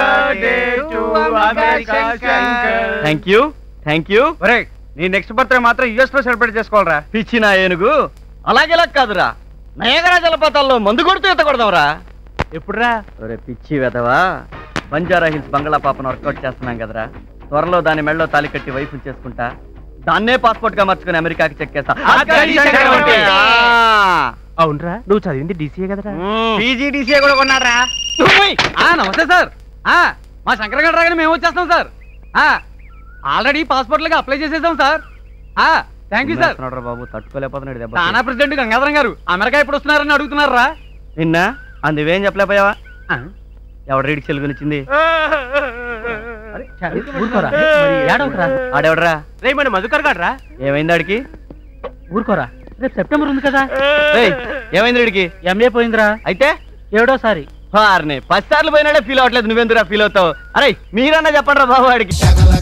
Thank you. నీ next birthday మాత్రం US లో సెలబ్రేట్ చేసుకోవాలరా. పిచ్చిన ఏనుగు అలాగేలా కాదురా, నయగరా జలపాతాల్లో మందు కొడుతూ ఎత్త కొడదాంరా. ఎప్పుడురా? ఒరే పిచ్చి వెదవా, బంజారా హిల్స్ బంగ్లా పాపను వర్కౌట్ చేస్తున్నాం కదరా. త్వరలో దాని మెళ్ళలో తాలి కట్టి వైఫ్ చేసుకుంటా, దాన్నే పాస్పోర్ట్ గా మార్చుకుని అమెరికాకి చెక్కేస్తా. అవునరా, నువ్వు చదివింది డీసీఏ కదరా? పీజీడీసీఏ కూడా కొన్నారా? నమస్తే సార్, మా శంకర్ గారు రాగానే మేము వచ్చేస్తాం సార్. ఆల్రెడీ పాస్పోర్ట్లకి అప్లై చేసేసాం సార్. Thank you sir. బాబు తట్టుకోలేకపోతున్నాడు. తానా ప్రెసిడెంట్ గంగాధరం గారు అమెరికా ఎప్పుడు వస్తున్నారని అడుగుతున్నారా? నిన్న అందువేం చెప్పలేకపోయావా? ఎవడ రీడికి చెలుగునిచ్చింది? ఆడెవడరా? రే మన మధుకర్ గారు రా. ఏమైంది ఆడికి? ఊరుకోరా, రేపు సెప్టెంబర్ ఉంది కదా. ఏమైంది వీడికి? ఎంఏ పోయిందిరా. అయితే 7వ సారి. 10 సార్లు పోయినాడే ఫీల్ అవట్లేదు, నువ్వెందుకురా ఫీల్ అవుతావు? అరే మీరన్నా చెప్పండి రా బాబు వాడికి.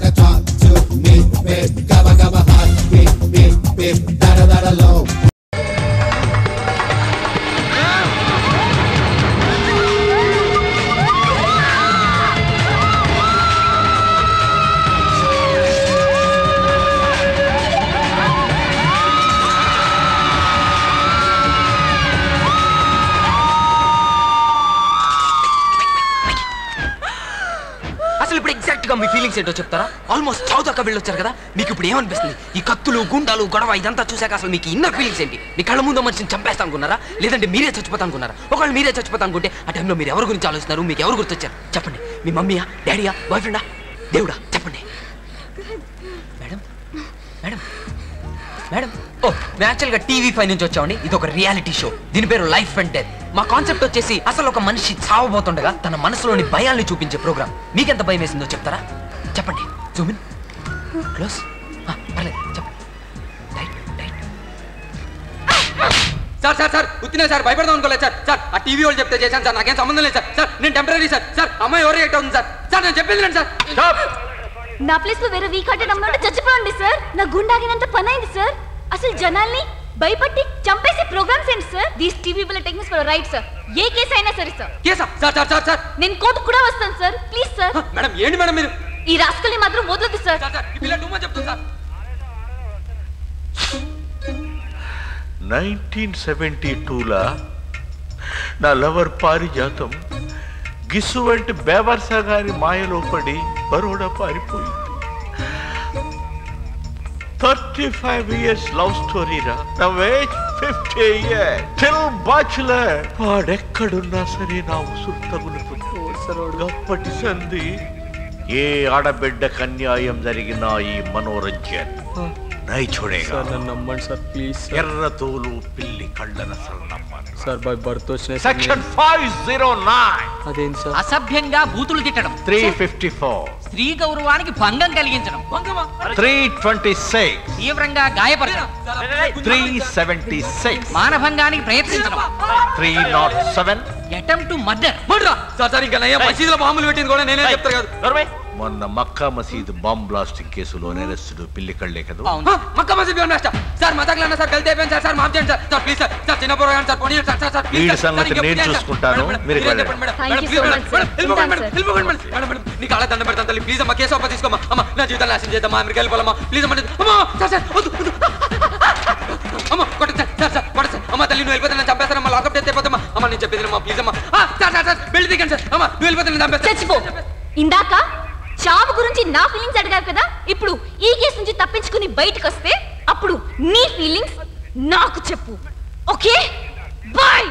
మీ ఫీలింగ్స్ ఏంటో చెప్తారా? ఆల్మోస్ట్ చావు దాకా వెళ్ళొచ్చారు కదా, మీకు ఇప్పుడు ఏమనిపిస్తుంది? ఈ కత్తులు గుండాలు గొడవ ఇదంతా చూసాక అసలు మీకు ఇన్నర్ ఫీలింగ్స్ ఏంటి? మీ కళ్ళ ముందు మనిషిని చంపేస్తా అనుకున్నారా, లేదంటే మీరే చచ్చిపోతా అనుకున్నారా? ఒకవేళ మీరే చచ్చిపోతా అనుకుంటే ఆ టైంలో మీరు ఎవరి గురించి ఆలోచిస్తున్నారు? మీకు ఎవరు గుర్తొచ్చారు చెప్పండి? మీ మమ్మీయా, డాడీయా, బాయ్ ఫ్రెండా, దేవుడా? చెప్పండి మేడం. మేడం మేడం ఓ, మేము యాక్చువల్గా TV5 నుంచి వచ్చామండి. ఇది ఒక రియాలిటీ షో, దీని పేరు లైఫ్ అండ్ డెత్. మా కాన్సెప్ట్ వచ్చేసి అసలు ఒక మనిషి చావబోతుండగా తన మనసులోని భయాల్ని చూపించే ప్రోగ్రామ్. మీకెంత భయం వేసిందో చెప్తారా? చెప్పండి. Zoom in, close. పర్లేదు చెప్పండి. సార్ సార్ సార్ ఉత్తినే సార్, భయపడదాం అనుకోలేదు సార్. సార్ ఆ టీవీ వాళ్ళు చెప్తే చేశాను సార్, నాకేం సంబంధం లేదు సార్. సార్ నేను టెంపరీ సార్. సార్ అమ్మాయి ఎవరు రియాక్ట్ అవుతుంది సార్. సార్ నేను చెప్పేది సార్. నా ప్లేస్ లో వేరే వీక్ హార్టెడ్ అమ్మాయి చచ్చిపోండి సార్. నా గుండాగినంత పని అయింది సార్. అసలు జనాల్ని భయపట్టి చంపేసే ప్రోగ్రామ్స్ ఏంటి సార్? దీస్ టీవీ వాళ్ళ టెక్నిక్స్ ఫర్ రైట్ సార్. ఏ కేసు అయినా సరే సార్. కేసా? సార్ సార్ సార్ సార్ నేను కోర్టుకు కూడా వస్తాను సార్. Please sir. మేడం ఏంటి మేడం మీరు? ఈ రాస్కల్ని మాత్రం వదలదు సార్. సార్ ఈ పిల్ల టూ మచ్ చెప్తుంది సార్. 1972లా నా లవర్ పారిజాతం గిస్సు వంటి బేవర్సా గారి మాయలో పడి బరోడా పారిపోయింది. 35 years లవ్ స్టోరీ రా. నా ఏజ్ 50 years స్టిల్ బ్యాచులర్. వాడెక్కడున్నా సరే నా ఉసురు తగులుతుంది. అప్పటి సంధి ఏ ఆడబిడ్డకు అన్యాయం జరిగినా ఈ మనోరంజన్ నై చూడేగా. నమ్మండి సార్ ప్లీజ్. ఎర్ర తోలు పిల్లి కళ్ళన నమ్మాలి సార్. బై బర్త్ వచ్చిన సెక్షన్ 509. అదేంటి సార్? అసభ్యంగా బూతులు తిట్టడం. 354 స్త్రీ గౌరవానికి భంగం కలిగించడం. 326 తీవ్రంగా గాయపరచడం. 376 మానభంగానికి ప్రయత్నించడం. 307 అటెంప్ట్ టు మర్డర్. సార్ ఇంకా నయ్య మసీదులో బాంబులు పెట్టింది కూడా నేనే చెప్తారు కదా. మొన్న మక్కా మసీద్ బాంబ్ బ్లాస్టింగ్ కేసులో నెరస్తుడు పిల్లి కళ్ళే కదా. మక్కా మసీద్ సార్ మతకలన్నా సార్ గల్తీ అయిపోయింది సార్. సార్ మాఫ్ చేయండి sir. Sir please sir. Sir చిన్న పోరాడు సార్ పోనీ సార్. సార్ వీడి సంగతి నేను చూసుకుంటాను. మీరు నీ కాళ్ళ దండం పెడతాను తల్లి. ప్లీజ్ అమ్మా కేసు అప్ప తీసుకోమా. అమ్మ నా జీవితాన్ని నాశనం చేద్దామా. అమెరికా వెళ్ళిపోవాలమ్మా ప్లీజ్ అమ్మ. అమ్మా సార్ సార్ అమ్మ కొట్టండి సార్. సార్ కొట్టండి సార్. అమ్మ తల్లి నువ్వు వెళ్ళిపోతే చంపేస్తానమ్మా. Lockup death అయిపోతామా. అమ్మ నేను చెప్పేది అమ్మా ప్లీజ్ అమ్మా. సార్ సార్ సార్ వెళ్ళి దిగండి సార్. అమ్మ నువ్వు వెళ్ళిపోతే చంపేస్తా. చచ్చిపో. ఇందాక చావు గురించి నా ఫీలింగ్స్ అడిగారు కదా, ఇప్పుడు ఈ కేసు నుంచి తప్పించుకుని బయటకు వస్తే అప్పుడు నీ ఫీలింగ్స్ నాకు చెప్పు. Okay boy.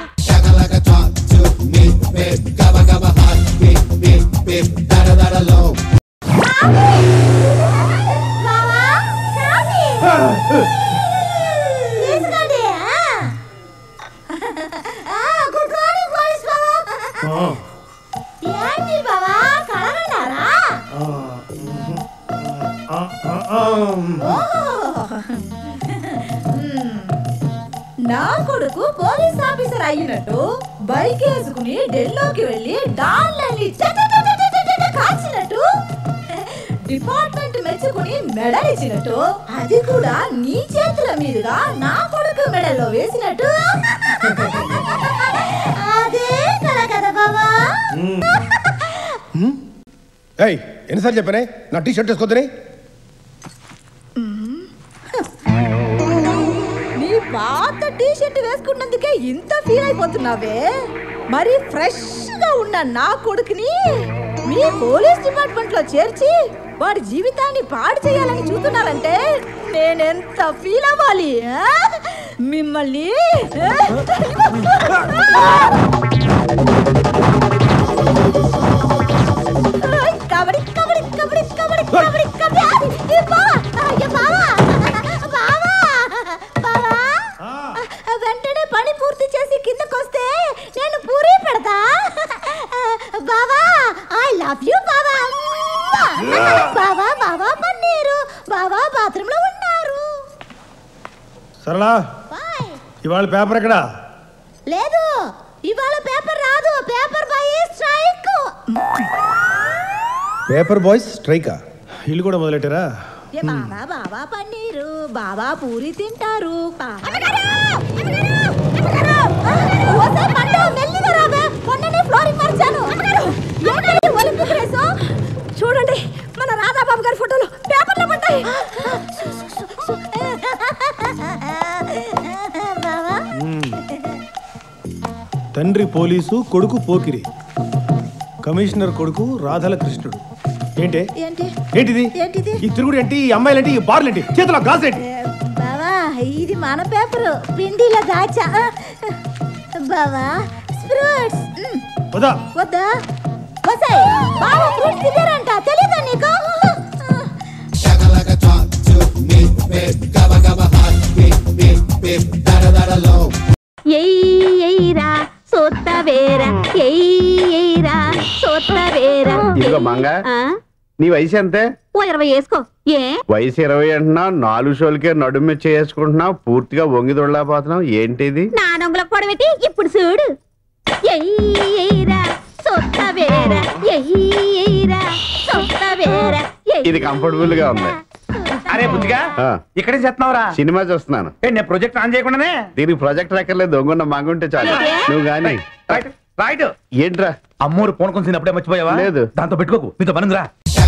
నా కొడుకు పోలీస్ ఆఫీసర్ అయినట్టు బైక్ వేసుకుని ఢిల్లీకి వెళ్ళి డాన్లని కాల్చినట్టు డిపార్ట్మెంట్ మెచ్చుకుని మెడల్ ఇచ్చినట్టు అది కూడా నీ చేతుల మీదుగా నా కొడుకు మెడల్లో వేసినట్టు అదే కదా బాబా. ఎన్నిసార్లు చెప్పానే నా టీ షర్ట్ వేసుకోద్దని? నీ పాత టీ షర్ట్ వేసుకున్నందుకే ఇంత ఫీల్ అయిపోతున్నావే. మరి ఫ్రెష్ గా ఉన్న నా కొడుకుని మీ పోలీస్ డిపార్ట్మెంట్ లో చేర్చి వాడి జీవితాన్ని పాడు చేయాలని చూస్తున్నారంటే నేనెంత ఫీల్ అవ్వాలి మిమ్మల్ని. కబడ్డీ కబడ్డీ కబడ్డీ కబడ్డీ కబడ్డీ వెంటనే పని పూర్తి చేసి కిందకొస్తే నేను పూరి పెడతా. బావా ఐ లవ్ యూ బావా. బావా బావా పన్నీరు బావా బాత్రూమ్ లో ఉన్నారు. సరళా ఇవాళ పేపర్ ఎక్కడా? లేదు ఇవాళ పేపర్ రాదు. Paper boy strike. Paper boys స్ట్రైకా? వీళ్ళు కూడా మొదలెట్టారా? బావా బావా పన్నీరు బావా పూరి తింటారు. చూడండి మన రాధాబాబు గారి ఫోటోలు పేపర్లో పడ్డాయి. తండ్రి పోలీసు, కొడుకు పోకిరి, కమిషనర్ కొడుకు రాధల కృష్ణుడు. ఏంటి ఏంటిది? ఈ తిరుగుడు ఏంటి? ఈ అమ్మాయిలేంటి? ఈ బార్లు ఏంటి? చేతిలో గ్లాస్ ఏంటి? బావా ఇది మన పేపర్ పిండిలో దాచా. బావా ఫ్రూట్స్ వద్దా వద్దా వసాయ్. బావా ఫ్రూట్స్ తిన్నారంట తెలీదా నీకు? ఎయ్యిరా సోత్తవేరా ఎయ్యిరా సోత్తవేరా. ఇదిగో మంగా నీ వయసు ఎంతే? 20 వేసుకో. ఏ వయసు 20 అంటున్నావు, 4 షోలకే నడుము చేసుకుంటున్నావు, పూర్తిగా వంగి దొడలేకపోతున్నావు. ఏంటిది? నా నొంగులకు పొడవెట్టి ఇప్పుడు చూడు. ఎయ్యిరా సోత్తవేరా ఎయ్యిరా సోత్తవేరా. ఇది కంఫర్టబుల్ గా ఉంది. అరే బుద్ధిగా ఇక్కడే చేస్తున్నావురా? సినిమా చూస్తున్నాను. నేను ప్రాజెక్ట్ ఆన్ చేయకుండానే. దీనికి ప్రాజెక్ట్ ఎక్కర్లేదు, దొంగ మంగుంటే చాలు. నువ్వు గాని రైట్. ఏంట్రా అమ్మోరు ఫోన్ కొంచెం అప్పుడే మర్చిపోయావా? లేదు. దాంతో పెట్టుకోకు, మీతో పనుందిరా.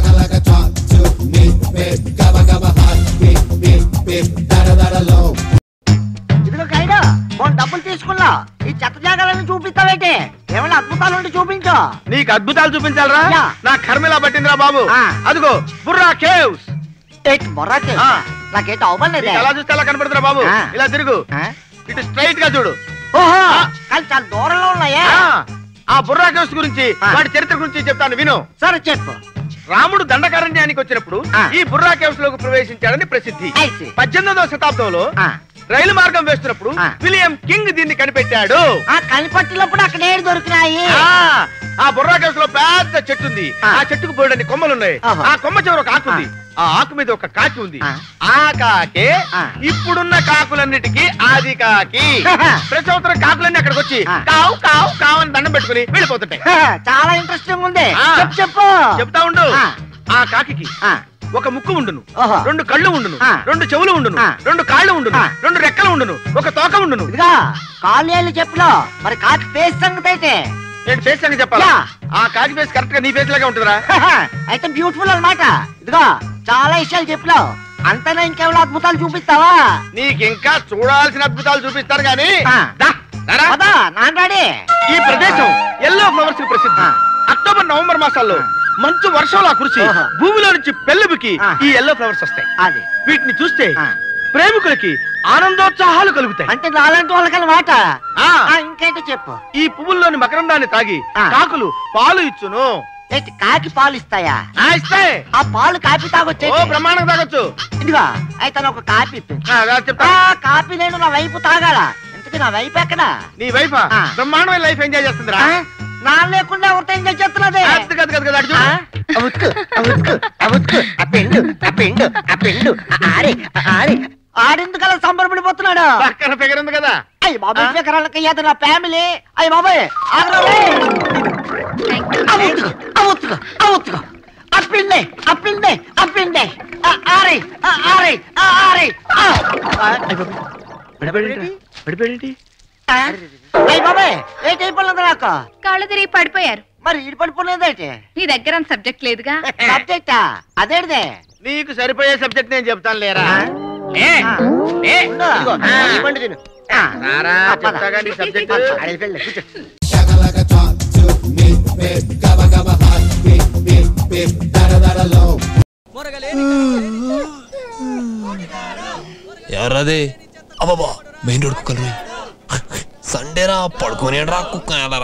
ఇదిగో కైడా డబ్బులు తీసుకున్నా. ఈ చెత్త జాగాలను చూపిస్తావేంటి? ఏమైనా అద్భుతాలు ఉంటే చూపించు. నీకు అద్భుతాలు చూపించాలరా? నా కర్మిలా పట్టిందిరా బాబు. అదిగో బుర్రా కేవ్స్. బొర్రాకే నాకేంటి అవ్వలేదు. ఎలా చూస్తే ఎలా కనపడుతురా బాబు? ఇలా తిరుగు, ఇటు స్ట్రైట్ గా చూడు. ఓహో కానీ చాలా దూరంలో ఉన్నాయా? ఆ బుర్రా కేవ్స్ గురించి, వాటి చరిత్ర గురించి చెప్తాను విను. సరే చెప్పు. రాముడు దండకారణ్యానికి వచ్చినప్పుడు ఈ బుర్రా కేవ్స్ లోకి ప్రవేశించాడని ప్రసిద్ధి. 18వ శతాబ్దంలో రైలు మార్గం వేస్తున్నప్పుడు విలియం కింగ్ దీన్ని కనిపెట్టాడు. కనిపెట్టినప్పుడు అక్కడ ఏడు దొరికినాయి. ఆ బుర్రా కేవ్స్ లో పెద్ద చెట్టు ఉంది. ఆ చెట్టుకు పోయడానికి కొమ్మలున్నాయి. ఆ కొమ్మ చివర ఒక ఆకు ఉంది. ఆ ఆకు మీద ఒక కాకి ఉంది. ఆ కాకే ఇప్పుడున్న కాకులన్నిటికీ ఆది కాకి. ప్రతి సంవత్సరం కాకులన్నీ అక్కడికి వచ్చి కావు కావు కావు అని దండం పెట్టుకుని వెళ్ళిపోతుంటాయి. చాలా ఇంట్రెస్టింగ్ ఉంది. చెప్పు. చెప్తా ఉండు. ఆ కాకి ఒక ముక్కు ఉండును, 2 కళ్ళు ఉండును, 2 చెవులు ఉండును, 2 కాళ్ళు ఉండును, 2 రెక్కలు ఉండును, ఒక తోక ఉండును. ఇదిగా కాళ్ళు చెప్పులో మరి కాకి ఫేస్ సంగతి అయితే నేను ఫేస్ సంగతి చెప్పాలా? ఆ కాకి ఫేస్ కరెక్ట్ గా నీ ఫేస్ లాగా ఉంటుందిరా. అయితే బ్యూటిఫుల్ అన్నమాట. ఇదిగా చాలా విషయాలు చెప్పినావు. అంతేనా ఇంకేమైనా అద్భుతాలు చూపిస్తావా? నీకింకా చూడాల్సిన అద్భుతాలు చూపిస్తాను గానీ నాన్రాడే. ఈ ప్రదేశం ఎల్లో ఫ్లవర్స్ కి ప్రసిద్ధి. అక్టోబర్ నవంబర్ మాసాల్లో మంచు వర్షంలా కురిసి భూమిలో నుంచి పెళ్ళుబికి ఈ ఎల్లో ఫ్లవర్స్ వస్తాయి. వీటిని చూస్తే ప్రేమికులకి ఆనందోత్సాహాలు కలుగుతాయి. అంటే నాలాంటి వాళ్ళకన్నమాట. ఇంకేంటో చెప్పు. ఈ పువ్వుల్లోని మకరందాన్ని తాగి కాకులు పాలు ఇచ్చును. కాకి పాలు ఇస్తాయా? ఇస్తాయి. ఆ పాలు కాపీ తాగొచ్చు. బ్రహ్మాండం తాగొచ్చు. ఇదిగా అయితే ఒక కాపీ చెప్తా. కాపీ నేను నా వైపు తాగాల. ఇంతకీ నా వైపు ఎక్కడా? నీ వైఫా బ్రహ్మాండమైన లైఫ్ ఎంజాయ్ చేస్తుందిరా. నా లేకుండా ఎవరితో ఎంజాయ్ చేస్తున్నది? ఆడెందుకలా సంబరపడిపోతున్నాడు? పక్కన ఫిగర్ ఉంది కదా. అయ్యి బాబాయ్ ఫిగరాలకి ఏదో నా ఫ్యామిలీ. అయ్యి బాబాయ్ కళ్ళు తిరిగి పడిపోయారు. మరి ఈడు పడిపోలేదేంటి? నీ దగ్గర సబ్జెక్ట్ లేదుగా. సబ్జెక్టా? అదేంటిదే? నీకు సరిపోయే సబ్జెక్ట్ నేను చెప్తాను లేరా. ఎవరదే? అబ్బాబా మెయిన్ రోడ్ కుక్కలు సండేరా పడుకోనేడ్రా కుక్క ఎలారా.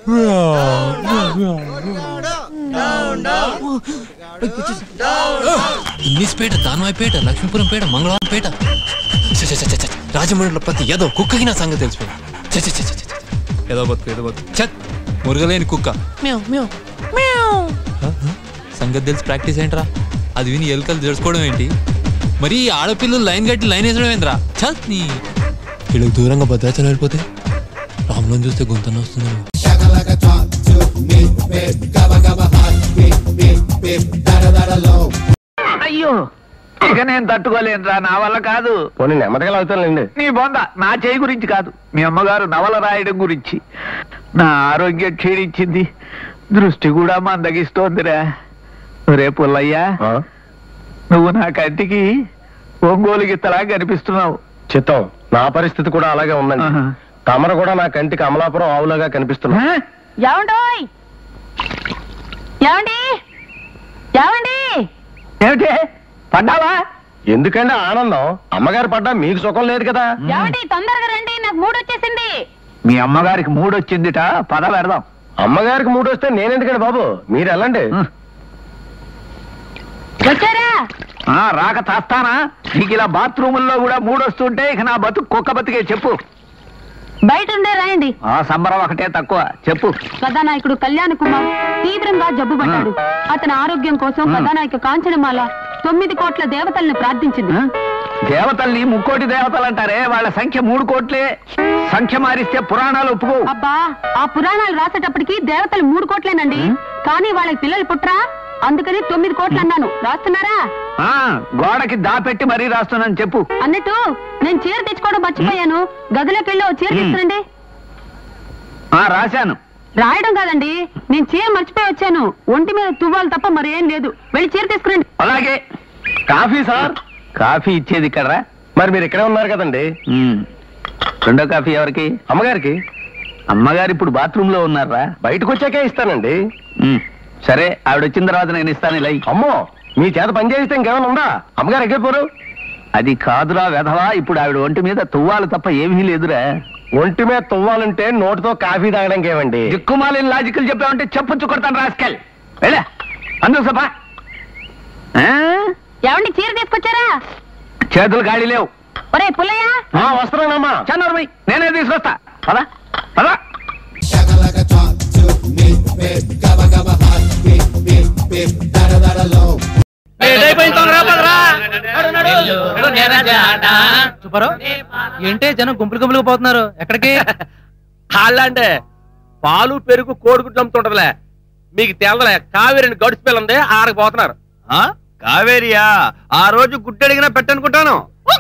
ఇంగ్లీష్పేట, దానవాయిపేట, లక్ష్మీపురంపేట, మంగళవారంపేట, రాజమండ్రిలో ప్రతి ఏదో కుక్కకి నా సంగతి తెలిసిపోయింది. ఏదో బతుకు చత్ మురగలేని కుక్క సంగతి తెలిసి ప్రాక్టీస్ ఏంట్రా? అది విని ఎలుకలు తెలుసుకోవడం ఏంటి? మరి ఆడపిల్లలు లైన్ కట్టి లైన్ వేసడం ఏంట్రా? చత్ నీ వీళ్ళకి దూరంగా భద్రాచలం వెళ్ళిపోతే రామ్లో చూస్తే గొంతన వస్తుంది. అయ్యో ఇక నేను తట్టుకోలేనురా, నా వల్ల కాదు. పోనీ నెమ్మదిగా అవుతానులేండి. నీ బొంద నా చేయి గురించి కాదు, మీ అమ్మగారు నవల రాయడం గురించి. నా ఆరోగ్యం క్షీణించింది, దృష్టి కూడా మందగిస్తోందిరా. రే పుల్లయ్యా, నువ్వు నా కంటికి ఒంగోలు గిత్తలా కనిపిస్తున్నావు. చిత్తం నా పరిస్థితి కూడా అలాగే ఉందండి. తమరు కూడా నా కంటికి అమలాపురం ఆవులాగా కనిపిస్తున్నా. ఏమిటి పడ్డావా? ఎందుకంటే ఆనందం, అమ్మగారు పడ్డా మీకు సుఖం లేదు కదా. తొందరగా రండి, నాకు మూడు వచ్చేసింది. మీ అమ్మగారికి మూడు వచ్చిందిట, పద పెడదాం. అమ్మగారికి మూడు వస్తే నేనెందుకండి బాబు, మీరు వెళ్ళండి. వచ్చారా? రాక చేస్తానా? నీకు ఇలా బాత్రూముల్లో కూడా మూడు వస్తుంటే ఇక నా బతుకు కుక్క బతుకే. చెప్పు. బయట ఉండే రాయండి. సంబరం ఒకటే తక్కువ. చెప్పు. కథానాయకుడు కళ్యాణ్ కుమార్ తీవ్రంగా జబ్బు పడ్డాడు. అతని ఆరోగ్యం కోసం కథానాయక కాంచనమాల 9 కోట్ల దేవతల్ని ప్రార్థించింది. దేవతల్ని 3 కోటి దేవతలు అంటారే, వాళ్ళ సంఖ్య 3 కోట్లే. సంఖ్య మారిస్తే పురాణాలు ఒప్పుకో. అబ్బా, ఆ పురాణాలు రాసేటప్పటికి దేవతలు 3 కోట్లేనండి. కానీ వాళ్ళకి పిల్లలు పుట్రా, అందుకని 9 కోట్లు అన్నాను. రాస్తున్నారా? గోడకి దాపెట్టి మరీ రాస్తున్నాను. చెప్పు. అన్నట్టు నేను చీర తెచ్చుకోవడం మర్చిపోయాను. గదిలోకి వెళ్ళి చీర తీసుకురండి. రాశాను. రాయడం కాదండి, నేను చీర మర్చిపోయి వచ్చాను. ఒంటి మీద తువ్వాలి తప్ప మరేం లేదు. వెళ్ళి చీర తీసుకురండి. అలాగే. Coffee sir? కాఫీ ఇచ్చేది ఇక్కడ. మరి మీరు ఇక్కడే ఉన్నారు కదండి. రెండో కాఫీ ఎవరికి? అమ్మగారికి. అమ్మగారు ఇప్పుడు బాత్రూమ్ లో ఉన్నారా? బయటకు వచ్చాకే ఇస్తానండి. సరే, ఆవిడ వచ్చిన తర్వాత నేను ఇస్తాను. ఇలా. అమ్మో, మీ చేత పని చేయిస్తే ఇంకేమైనా ఉందా? అమ్మగారు ఎక్కిపోరు. అది కాదురా వెధవా, ఇప్పుడు ఆవిడ ఒంటి మీద తువ్వాలి తప్ప ఏమీ లేదురా. ఒంటి మీద తువ్వాలంటే నోటితో కాఫీ తాగడానికి ఏమండి? దిక్కుమాలిన లాజికల్ చెప్పామంటే చెప్పొచ్చు కొడతాను రాస్కెల్. వెళ్ళా అందుకు సభ. ఏమండి చీర తీసుకొచ్చారా? చేతులు ఖాళీ లేవు. ఒరే పుల్లయ్య, వస్తున్నానమ్మా. చన్నూరు నేనే తీసుకొస్తా. పదా పదా. ఏంటే జనం గుంపులు గుంపులుగా పోతున్నారు? ఎక్కడికి? అంటే పాలు పెరుగు కోడిగుడ్లు అమ్ముతుంటదిలే, మీకు తెలదలే. కావేరిని గడుచు పిల్లంది, ఆడకు పోతున్నారు. కావేరియా? ఆ రోజు గుడ్డు అడిగినా పెట్టనుకుంటాను.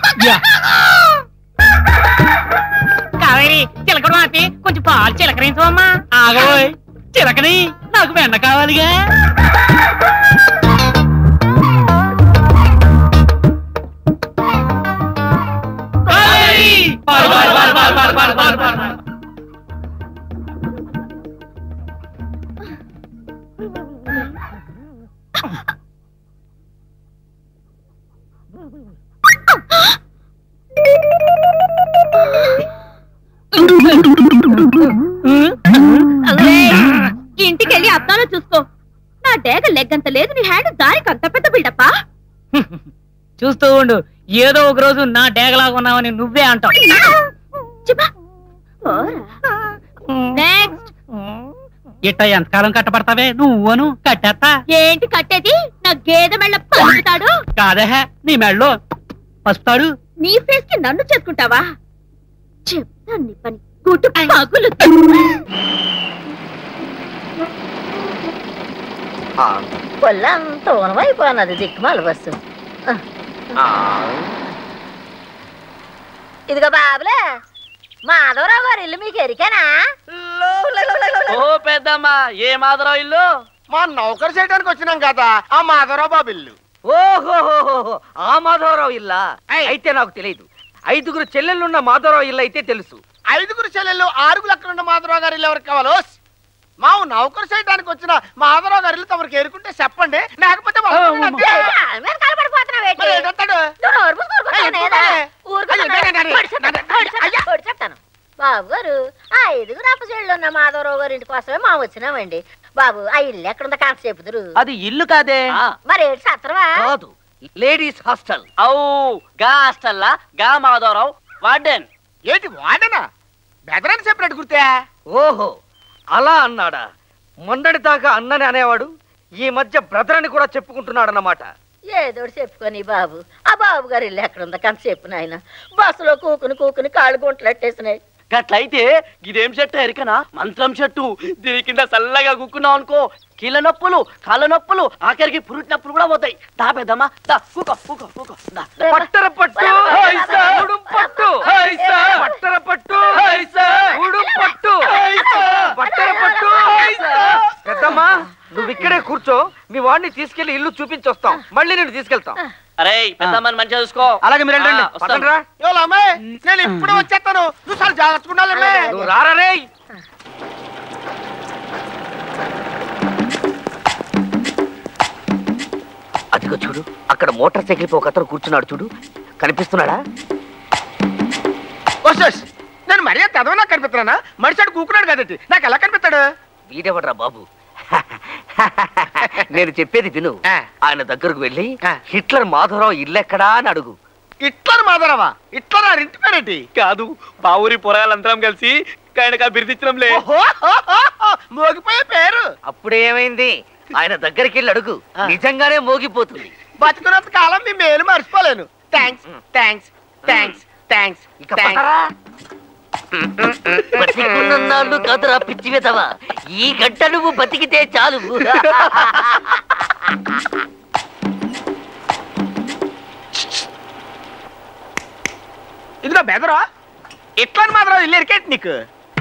కావేరి చిలకడం ఆపి కొంచెం పాలు చిలకరించవమ్మా. ఆగోయ్ చిలకని, నాకు వెన్న కావాలిగా. ఇంటికెళ్ళి అద్దాలో చూసుకో. నా డేగ లెగ్గంత లేదు, నీ హ్యాండ్ దానికి అంత పెద్ద బిల్డప్పా. చూస్తూ ఉండు, ఏదో ఒక రోజు నా డేగలాగా ఉన్నావని నువ్వే అంటావు. ఇట్ట ఎంతకాలం కట్టబడతావే నువ్వును? కట్టేస్తా. ఏంటి కట్టేది? నా గేదె మెళ్ళ పలుకుతాడు కాదే, నీ మెళ్ళో పసుపుతాడు. నీ ఫేస్ కి నన్ను చేసుకుంటావా? చెప్తాను నీ పని. గుట్టు పగులు. పొల్లంతా ఉనమైపోయినది దిక్కుమాల బస్సు. ఇదిగో బాబులే, మాధవరావు గారి ఇల్లు మీకు ఎరికేనా? ఓ పెద్దమ్మా ఏ మాధవరావు ఇల్లు? మా నౌకరు చేయడానికి వచ్చినాం కదా ఆ మాధవరావు బాబు ఇల్లు. ఓహో ఆ మాధవరావు ఇల్లా? అయితే నాకు తెలియదు. 5 చెల్లెళ్ళున్న మాధవరావు ఇల్లు అయితే తెలుసు. 5 చెల్లెళ్ళు 6 అక్కడున్న మాధవరావు గారి ఇల్లు ఎవరికి కావాలో? మా నౌకరు చేయడానికి వచ్చిన మాధవరావు గారి ఇల్లు తమరికి ఏరుకుంటే చెప్పండి, లేకపోతే చెప్తాను. బాబు గారు ఆ 5 అప్పచెళ్ళు ఉన్న మాధవరావు గారి ఇంటి కోసమే మా వచ్చినామండి. బాబు ఆ ఇల్లు ఎక్కడుందో కాస్త చెప్పుదురు. అది ఇల్లు కాదే. మరి సత్రవా కాదు, లేడీస్ హాస్టల్. గా హాస్టల్లా గా మాధవరావు వార్డెన్. ఏంటి వాడనా? బెదరని చెప్పినట్టు గుర్తే. ఓహో అలా అన్నాడా? మొన్నటి దాకా అన్నని అనేవాడు, ఈ మధ్య బ్రదర్ అని కూడా చెప్పుకుంటున్నాడు అన్నమాట. ఏదోటి చెప్పుకొని బాబు. ఆ బాబు గారి ఇల్లు ఎక్కడుందో కాస్త చెప్పు నాయన. బస్సులో కూకుని కాళ్ళు గుంటలట్టేసినాయి. గట్లయితే ఇదేం చెట్టు ఎరికనా? మంత్రం చెట్టు. దీని కింద చల్లగా కుక్కున్నావు అనుకో, కీళ్ళ నొప్పులు, కాళ్ళ నొప్పులు, ఆఖరికి పురుటి నొప్పులు కూడా పోతాయి. దా పెద్దమ్మా దా, కూకో కూకో కూకో. పట్టర పట్టు పట్టు పట్టర పట్టు పట్టు పట్టర పట్టు. పెద్దమ్మా నువ్వు ఇక్కడే కూర్చో, మీ వాడిని తీసుకెళ్లి ఇల్లు చూపించొస్తాం, మళ్ళీ నేను తీసుకెళ్తాం. అరే పెద్దమ్మని మంచిగా చూసుకో. అలాగే మీరు నేను ఇప్పుడు వచ్చేస్తాను. నువ్వు చాలా జాగ్రత్తగా రారా రే. అదిగో చూడు, అక్కడ మోటార్ సైకిల్ పై ఒక అతను కూర్చున్నాడు చూడు, కనిపిస్తున్నాడా? నేను మరీ చదవనా కనిపిస్తున్నానా? మనిషి కూకున్నాడు కదండి, నాకు ఎలా కనిపిస్తాడు? వీడెవడ్రా బాబు? నేను చెప్పేది విను. ఆయన దగ్గరకు వెళ్ళి హిట్లర్ మాధవరావు ఇల్లెక్కడా అని అడుగు. హిట్లర్ మాధవరావా? హిట్లర్ ఇంటి పేరేంటి? కాదు, మా ఊరి పొరగాళ్ళందరం కలిసి ఆయనకు బిరుదిచ్చడంలే. మోగిపోయే పేరు. అప్పుడేమైంది? ఆయన దగ్గరికి వెళ్ళి అడుగు, నిజంగానే మోగిపోతుంది. బతుకున్నంత కాలం మీ మేలు మర్చిపోలేను. Thanks thanks thanks thanks. బతికున్నాళ్ళు కాదురా పిచ్చి వెదవా, ఈ గంట నువ్వు బతికితే చాలు. ఇదిగో బెదరా, ఎట్లా మాత్రం ఇల్లు ఎరికేటి నీకు?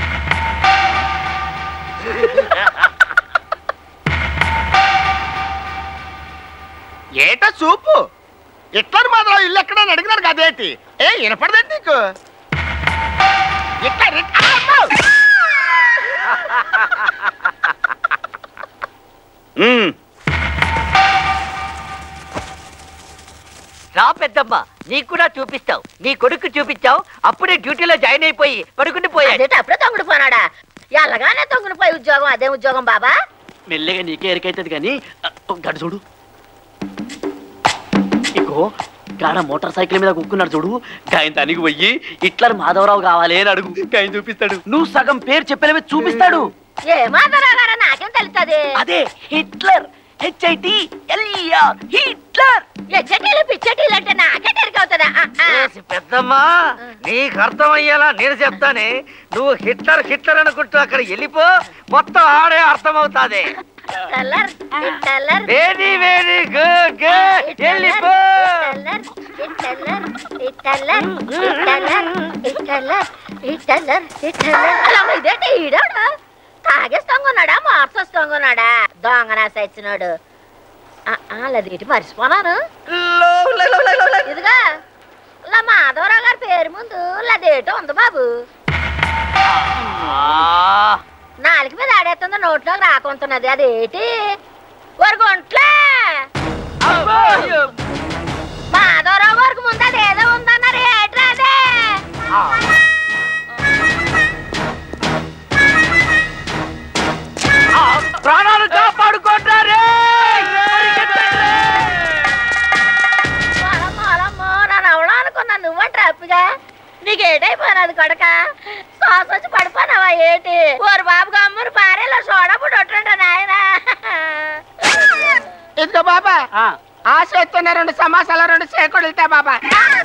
ఏటా చూపు, ఎట్లా మాత్రం ఇల్లు ఎక్కడని అడిగినారు కదేంటి? ఏ వినపడదేంటి నీకు? రా పెద్దమ్మ, నీకు కూడా చూపిస్తావు. నీ కొడుకు చూపించావు, అప్పుడే డ్యూటీలో జాయిన్ అయిపోయి పడుకుని పోయాడు. అప్పుడే తొంగుడు పోనాడా? ఎలాగానే తొంగుడు పోయి ఉద్యోగం, అదే ఉద్యోగం బాబా. మెల్లగా నీకే ఎరికైతుంది కానీ గడు చూడు, ఇగో గాడ మోటార్ సైకిల్ మీద కుక్కున్నాడు చూడు, గాయన తనికి పోయి హిట్లర్ మాధవరావు కావాలి అని అడుగు, గాయన చూపిస్తాడు. నువ్వు సగం పేరు చెప్పలేవే చూపిస్తాడు. ఏ మాధవరావు గారా? నాకేం తెలుస్తుంది? అదే హిట్లర్, HITLER, హిట్లర్. హెచ్ఐటీలు పిచ్చటీలు అంటే నాకే తెరికవుతుందా? పెద్దమ్మా నీకు అర్థమయ్యేలా నేను చెప్తానే. నువ్వు హిట్లర్ హిట్లర్ అనుకుంటూ అక్కడ వెళ్ళిపో, మొత్తం ఆడే అర్థమవుతాది. వెరీ వెరీ గుడ్ గుడ్, వెళ్ళిపో. ఇదేంటి ఈడాడా? తాగేస్తాంగున్నాడా? మార్చేస్తాంగున్నాడా? దొంగనా సచ్చినాడు. అదేంటి మర్చిపోనాను. ఇదిగా మాధవరావు గారి పేరు ముందు అదేటో ఉంది బాబు. నాలుగు మీద ఆడేస్తుందో నోట్లోకి రాకుంటున్నది, అదేటి? ఒరుగుంట్లే మాధవరావు గారికి ముందు అదేదో ఉందన్నారు, ఏట్రా అదే? ప్రాణాలు కాపాడుకుంటారే. అనుకున్నా నువ్వంటే అప్పుగా నీకేటైపోయినది కొడక? శ్వాస వచ్చి పడిపోనావా ఏటి? ఓరు బాబుగా అమ్మరు భార్యలో సోడపుడు ఒట్టుంటా నాయన. ఇదిగో బాబా, ఆ చేస్తున్న 2 సమాసాల 2 చేకొడితే బాబా.